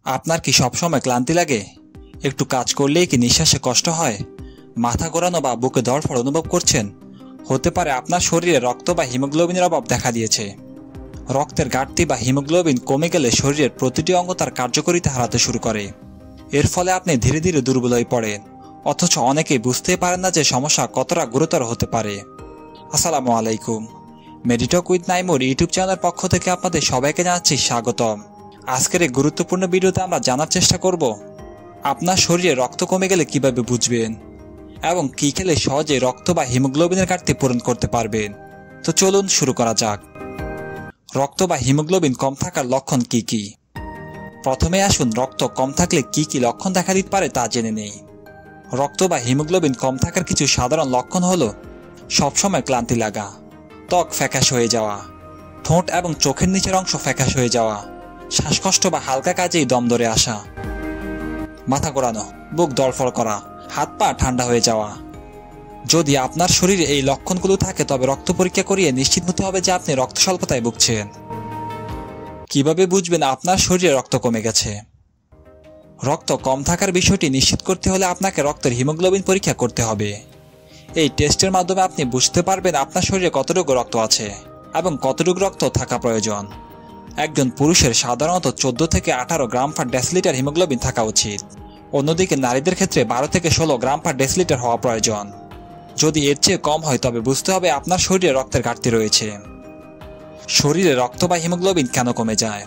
আপনার কি সবসময় ক্লান্তি লাগে? একটু কাজ করলেই কি নিঃশ্বাসে কষ্ট হয়? মাথা ঘোরানো বা বুকে ধড়ফড় অনুভব করছেন? হতে পারে আপনার শরীরে রক্ত বা হিমোগ্লোবিনের অভাব দেখা দিয়েছে। রক্তের ঘাটতি বা হিমোগ্লোবিন কমে গেলে শরীরের প্রতিটি অঙ্গ তার কার্যকারিতা হারাতে শুরু করে। এর ফলে আপনি ধীরে ধীরে দুর্বল হয়ে পড়েন, অথচ অনেকেই বুঝতেই পারেন না যে সমস্যা কতটা গুরুতর হতে পারে। আসসালামু আলাইকুম, মেডিটক উইথ নাইমুর ইউটিউব চ্যানেলের পক্ষ থেকে আপনাদের সবাইকে জানাচ্ছি স্বাগতম। আজকের এই গুরুত্বপূর্ণ ভিডিওতে আমরা জানার চেষ্টা করব আপনার শরীরে রক্ত কমে গেলে কিভাবে বুঝবেন এবং কি খেলে সহজে রক্ত বা হিমোগ্লোবিনের ঘাটতি পূরণ করতে পারবেন। তো চলুন শুরু করা যাক। রক্ত বা হিমোগ্লোবিন কম থাকার লক্ষণ কি কি? প্রথমে আসুন রক্ত কম থাকলে কি কি লক্ষণ দেখা দিতে পারে তা জেনে নেই। রক্ত বা হিমোগ্লোবিন কম থাকার কিছু সাধারণ লক্ষণ হলো সবসময় ক্লান্তি লাগা, ত্বক ফ্যাকাশ হয়ে যাওয়া, ঠোঁট এবং চোখের নিচের অংশ ফ্যাকাশ হয়ে যাওয়া, শ্বাসকষ্ট বা হালকা কাজেই দম ধরে আসা, মাথা ঘোরানো, বুক ধড়ফড় করা, হাত পা ঠান্ডা হয়ে যাওয়া। যদি আপনার শরীরে এই লক্ষণগুলো থাকে তবে রক্ত পরীক্ষা করিয়ে নিশ্চিত হতে হবে যে আপনি রক্ত স্বল্পতায় ভুগছেন। কিভাবে বুঝবেন আপনার শরীরে রক্ত কমে গেছে? রক্ত কম থাকার বিষয়টি নিশ্চিত করতে হলে আপনাকে রক্তের হিমোগ্লোবিন পরীক্ষা করতে হবে। এই টেস্টের মাধ্যমে আপনি বুঝতে পারবেন আপনার শরীরে কতটুকু রক্ত আছে এবং কতটুকু রক্ত থাকা প্রয়োজন। একজন পুরুষের সাধারণত 14 থেকে 18 গ্রাম পার ডেসিলিটার হিমোগ্লোবিন থাকা উচিত। অন্যদিকে নারীদের ক্ষেত্রে 12 থেকে 16 গ্রাম পার ডেসিলিটার হওয়া প্রয়োজন। যদি এর চেয়ে কম হয় তবে বুঝতে হবে আপনার শরীরে রক্তের ঘাটতি রয়েছে। শরীরে রক্ত বা হিমোগ্লোবিন কেন কমে যায়?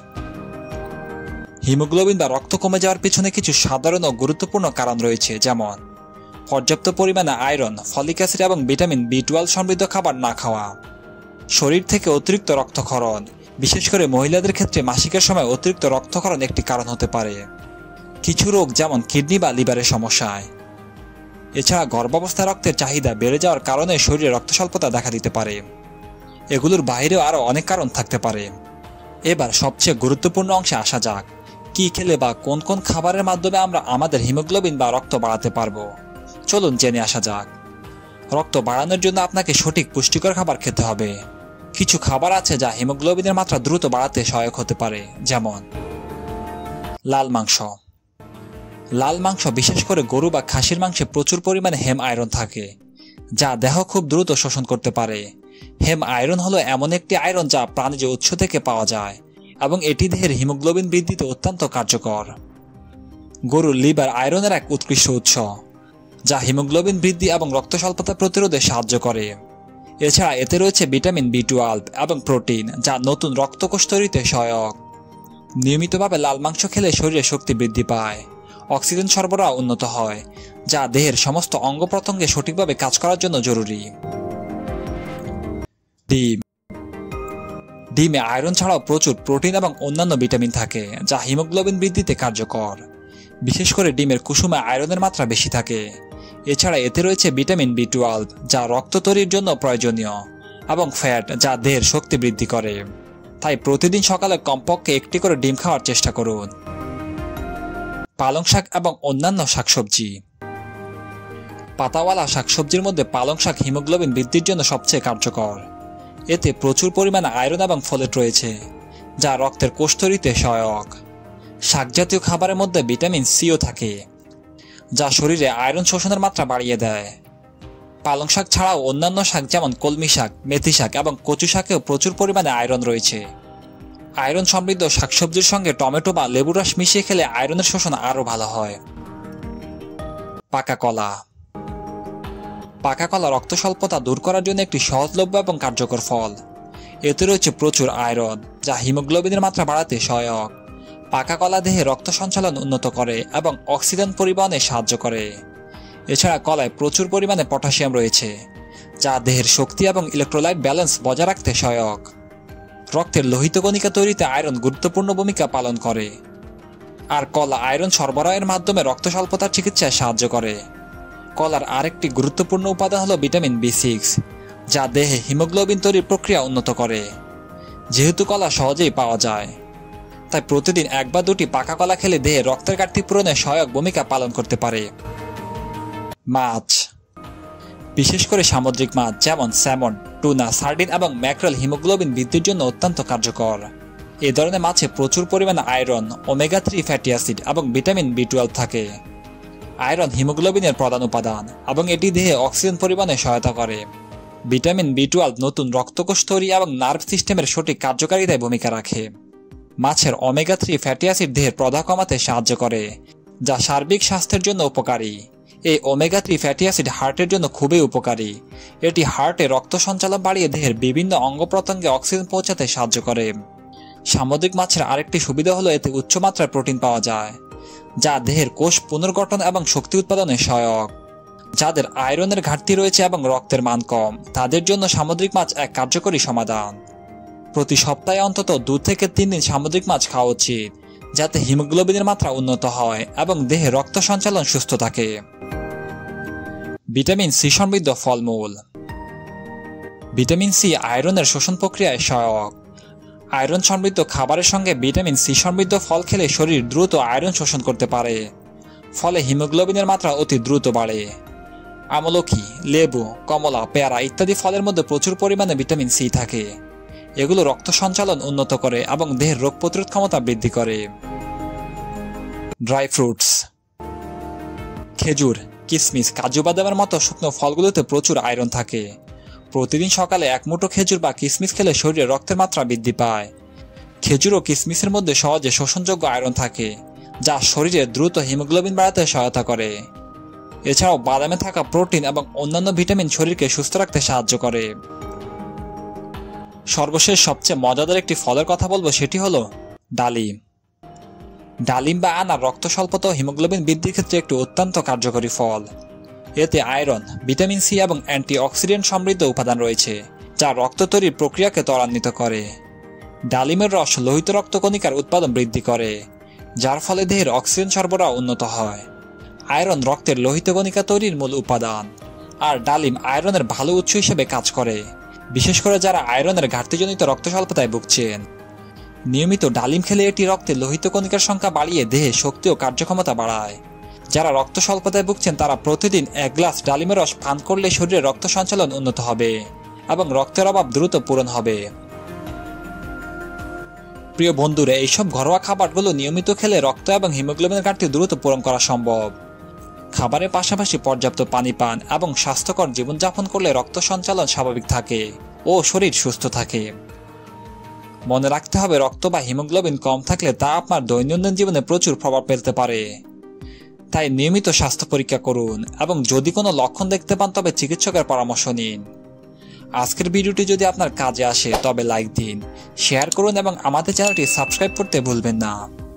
হিমোগ্লোবিন বা রক্ত কমে যাওয়ার পিছনে কিছু সাধারণ ও গুরুত্বপূর্ণ কারণ রয়েছে, যেমন পর্যাপ্ত পরিমাণে আয়রন, ফলিক অ্যাসিড এবং ভিটামিন B12 সমৃদ্ধ খাবার না খাওয়া, শরীর থেকে অতিরিক্ত রক্তক্ষরণ, বিশেষ করে মহিলাদের ক্ষেত্রে মাসিকের সময় অতিরিক্ত রক্তক্ষরণ একটি কারণ হতে পারে, কিছু রোগ যেমন কিডনি বা লিভারের সমস্যায়। এছাড়া গর্ভাবস্থায় রক্তের চাহিদা বেড়ে যাওয়ার কারণে শরীরে রক্ত স্বল্পতা দেখা দিতে পারে। এগুলোর বাইরেও আরও অনেক কারণ থাকতে পারে। এবার সবচেয়ে গুরুত্বপূর্ণ অংশে আসা যাক, কি খেলে বা কোন কোন খাবারের মাধ্যমে আমরা আমাদের হিমোগ্লোবিন বা রক্ত বাড়াতে পারবো। চলুন জেনে আসা যাক। রক্ত বাড়ানোর জন্য আপনাকে সঠিক পুষ্টিকর খাবার খেতে হবে। কিছু খাবার আছে যা হিমোগ্লোবিনের মাত্রা দ্রুত বাড়াতে সহায়ক হতে পারে, যেমন লাল মাংস। লাল মাংস, বিশেষ করে গরু বা খাসির মাংসে প্রচুর পরিমাণে হেম আয়রন থাকে, যা দেহ খুব দ্রুত শোষণ করতে পারে। হেম আয়রন হলো এমন একটি আয়রন যা প্রাণীজ উৎস থেকে পাওয়া যায় এবং এটি দেহের হিমোগ্লোবিন বৃদ্ধিতে অত্যন্ত কার্যকর। গরুর লিভার আয়রনের এক উৎকৃষ্ট উৎস, যা হিমোগ্লোবিন বৃদ্ধি এবং রক্ত স্বল্পতা প্রতিরোধে সাহায্য করে। এছাড়া এতে রয়েছে ভিটামিন B12 এবং প্রোটিন, যা নতুন রক্তকোষ তৈরিতে সহায়ক। নিয়মিতভাবে লাল মাংস খেলে শরীরে শক্তি বৃদ্ধি পায়, অক্সিজেন সরবরাহ উন্নত হয়, যা দেহের সমস্ত অঙ্গ প্রত্যঙ্গে সঠিকভাবে কাজ করার জন্য জরুরি। ডিম। ডিমে আয়রন ছাড়াও প্রচুর প্রোটিন এবং অন্যান্য ভিটামিন থাকে, যা হিমোগ্লোবিন বৃদ্ধিতে কার্যকর। বিশেষ করে ডিমের কুসুমে আয়রনের মাত্রা বেশি থাকে। এছাড়া এতে রয়েছে ভিটামিন B12, যা রক্ত তৈরির জন্য প্রয়োজনীয়, এবং ফ্যাট, যা দেহের শক্তি বৃদ্ধি করে। তাই প্রতিদিন সকালে কমপক্ষে একটি করে ডিম খাওয়ার চেষ্টা করুন। পালং শাক এবং অন্যান্য শাকসবজি। পাতাওয়ালা শাকসবজির মধ্যে পালং শাক হিমোগ্লোবিন বৃদ্ধির জন্য সবচেয়ে কার্যকর। এতে প্রচুর পরিমাণে আয়রন এবং ফোলেট রয়েছে, যা রক্তের কোষ তৈরিতে সহায়ক। শাকজাতীয় খাবারের মধ্যে ভিটামিন Cও থাকে, যা শরীরে আয়রন শোষণের মাত্রা বাড়িয়ে দেয়। পালং শাক ছাড়াও অন্যান্য শাক যেমন কলমি শাক, মেথি শাক এবং কচু শাকেও প্রচুর পরিমাণে আয়রন রয়েছে। আয়রন সমৃদ্ধ শাকসবজির সঙ্গে টমেটো বা লেবুর রস মিশিয়ে খেলে আয়রনের শোষণ আরও ভালো হয়। পাকা কলা। পাকা কলা রক্ত স্বল্পতা দূর করার জন্য একটি সহজলভ্য এবং কার্যকর ফল। এতে রয়েছে প্রচুর আয়রন, যা হিমোগ্লোবিনের মাত্রা বাড়াতে সহায়ক। পাকা কলা দেহে রক্ত সঞ্চালন উন্নত করে এবং অক্সিজেন পরিবহনে সাহায্য করে। এছাড়া কলায় প্রচুর পরিমাণে পটাশিয়াম রয়েছে, যা দেহের শক্তি এবং ইলেকট্রোলাইট ব্যালেন্স বজায় রাখতে সহায়ক। রক্তের লোহিত কণিকা তৈরিতে আয়রন গুরুত্বপূর্ণ ভূমিকা পালন করে। আর কলা আয়রন সরবরাহের মাধ্যমে রক্ত স্বল্পতার চিকিৎসায় সাহায্য করে। কলার আরেকটি গুরুত্বপূর্ণ উপাদান হলো ভিটামিন B6, যা দেহে হিমোগ্লোবিন তৈরির প্রক্রিয়া উন্নত করে। যেহেতু কলা সহজেই পাওয়া যায়, তাই প্রতিদিন 1 বা 2টি পাকা কলা খেলে দেহে রক্তের ঘাটতি পূরণে সহায়ক ভূমিকা পালন করতে পারে। মাছ। বিশেষ করে সামুদ্রিক মাছ যেমন স্যামন, টুনা, সার্ডিন এবং ম্যাকরেল হিমোগ্লোবিন বৃদ্ধির জন্য অত্যন্ত কার্যকর। এ ধরনের মাছে প্রচুর পরিমাণে আয়রন, ওমেগা 3 ফ্যাটি অ্যাসিড এবং ভিটামিন বি12 থাকে। আয়রন হিমোগ্লোবিনের প্রধান উপাদান এবং এটি দেহে অক্সিজেন পরিবহনে সহায়তা করে। ভিটামিন বি12 নতুন রক্তকোষ তৈরি এবং নার্ভ সিস্টেমের সঠিক কার্যকারিতায় ভূমিকা রাখে। মাছের ওমেগা 3 ফ্যাটি অ্যাসিড দেহের প্রদাহ কমাতে সাহায্য করে, যা সার্বিক স্বাস্থ্যের জন্য উপকারী। এই ওমেগা 3 ফ্যাটি অ্যাসিড হার্টের জন্য খুবই উপকারী। এটি হার্টে রক্ত সঞ্চালন বাড়িয়ে দেহের বিভিন্ন অঙ্গ প্রত্যঙ্গে অক্সিজেন পৌঁছাতে সাহায্য করে। সামুদ্রিক মাছের আরেকটি সুবিধা হলো এতে উচ্চমাত্রায় প্রোটিন পাওয়া যায়, যা দেহের কোষ পুনর্গঠন এবং শক্তি উৎপাদনে সহায়ক। যাদের আয়রনের ঘাটতি রয়েছে এবং রক্তের মান কম, তাদের জন্য সামুদ্রিক মাছ এক কার্যকরী সমাধান। প্রতি সপ্তাহে অন্তত 2 থেকে 3 দিন সামুদ্রিক মাছ খাওয়া উচিত, যাতে হিমোগ্লোবিনের মাত্রা উন্নত হয় এবং দেহে রক্ত সঞ্চালন সুস্থ থাকে। ভিটামিন সি সমৃদ্ধ ফলমূল। ভিটামিন সি আয়রনের শোষণ প্রক্রিয়ায় সহায়ক। আয়রন সমৃদ্ধ খাবারের সঙ্গে ভিটামিন সি সমৃদ্ধ ফল খেলে শরীর দ্রুত আয়রন শোষণ করতে পারে, ফলে হিমোগ্লোবিনের মাত্রা অতি দ্রুত বাড়ে। আমলকি, লেবু, কমলা, পেয়ারা ইত্যাদি ফলের মধ্যে প্রচুর পরিমাণে ভিটামিন সি থাকে। এগুলো রক্ত সঞ্চালন উন্নত করে এবং দেহের রোগ প্রতিরোধ ক্ষমতা বৃদ্ধি করে। Dry fruits. খেজুর, কিশমিশ, কাজু বাদামের মতো শুকনো ফলগুলোতে প্রচুর আয়রন থাকে। প্রতিদিন সকালে 1 মুঠো খেজুর বা কিশমিশ খেলে শরীরে রক্তের মাত্রা বৃদ্ধি পায়। খেজুর ও কিশমিশের মধ্যে সহজে শোষণযোগ্য আয়রন থাকে, যা শরীরে দ্রুত হিমোগ্লোবিন বাড়াতে সহায়তা করে। এছাড়াও বাদামে থাকা প্রোটিন এবং অন্যান্য ভিটামিন শরীরকে সুস্থ রাখতে সাহায্য করে। সর্বশেষ সবচেয়ে মজাদার একটি ফলের কথা বলবো, সেটি হলো ডালিম। ডালিম বা আনার রক্ত স্বল্পতা ও হিমোগ্লোবিন বৃদ্ধির ক্ষেত্রে একটি অত্যন্ত কার্যকরী ফল। এতে আয়রন, ভিটামিন সি এবং অ্যান্টিঅক্সিডেন্ট সমৃদ্ধ উপাদান রয়েছে, যা রক্ত তৈরির প্রক্রিয়াকে ত্বরান্বিত করে। ডালিমের রস লোহিত রক্তকণিকার উৎপাদন বৃদ্ধি করে, যার ফলে দেহের অক্সিজেন সরবরাহ উন্নত হয়। আয়রন রক্তের লোহিত কণিকা তৈরির মূল উপাদান, আর ডালিম আয়রনের ভালো উৎস হিসেবে কাজ করে, বিশেষ করে যারা আয়রনের ঘাটতিজনিত রক্ত স্বল্পতায় ভুগছেন। নিয়মিত ডালিম খেলে এটি রক্তে লোহিত কণিকার সংখ্যা বাড়িয়ে দেহে শক্তি ও কার্যক্ষমতা বাড়ায়। যারা রক্ত স্বল্পতায় ভুগছেন তারা প্রতিদিন 1 গ্লাস ডালিমের রস পান করলে শরীরে রক্ত সঞ্চালন উন্নত হবে এবং রক্তের অভাব দ্রুত পূরণ হবে। প্রিয় বন্ধুরা, এইসব ঘরোয়া খাবারগুলো নিয়মিত খেলে রক্ত এবং হিমোগ্লোবিনের ঘাটতি দ্রুত পূরণ করা সম্ভব। খাবারের পাশাপাশি পর্যাপ্ত পানি পান এবং স্বাস্থ্যকর জীবনযাপন করলে রক্ত সঞ্চালন স্বাভাবিক থাকে ও শরীর সুস্থ থাকে। মনে রাখতে হবে, রক্ত বা হিমোগ্লোবিন কম থাকলে তা আপনার দৈনন্দিন জীবনে প্রচুর প্রভাব ফেলতে পারে। তাই নিয়মিত স্বাস্থ্য পরীক্ষা করুন এবং যদি কোনো লক্ষণ দেখতে পান তবে চিকিৎসকের পরামর্শ নিন। আজকের ভিডিওটি যদি আপনার কাজে আসে তবে লাইক দিন, শেয়ার করুন এবং আমাদের চ্যানেলটি সাবস্ক্রাইব করতে ভুলবেন না।